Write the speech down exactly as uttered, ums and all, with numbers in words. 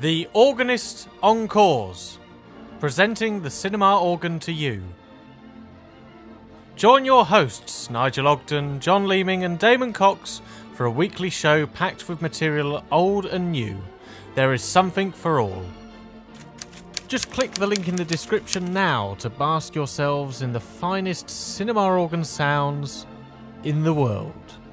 The Organist Encores, presenting the cinema organ to you. Join your hosts, Nigel Ogden, John Leeming and Damon Cox, for a weekly show packed with material old and new. There is something for all. Just click the link in the description now to bask yourselves in the finest cinema organ sounds in the world.